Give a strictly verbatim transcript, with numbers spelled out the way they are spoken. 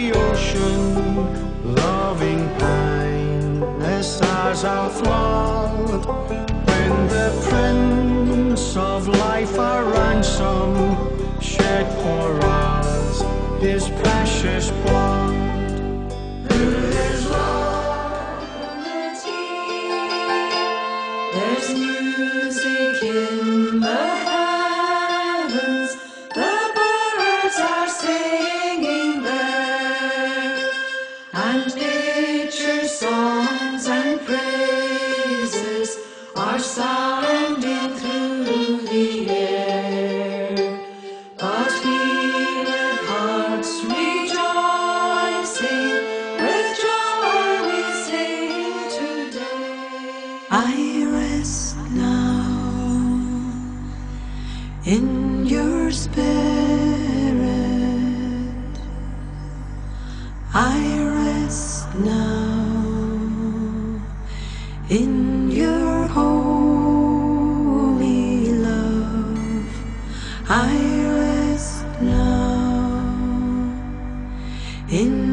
the ocean, loving kindness as our flood. When the Prince of Life, our ransom, shed for us his precious blood. Through his love, there's music in the heavens, the birds are singing there, and nature's songs and praises are sounding through the air. But fevered hearts rejoicing, with joy we sing today. I rest now in your spirit. I rest now in your holy love. I rest now in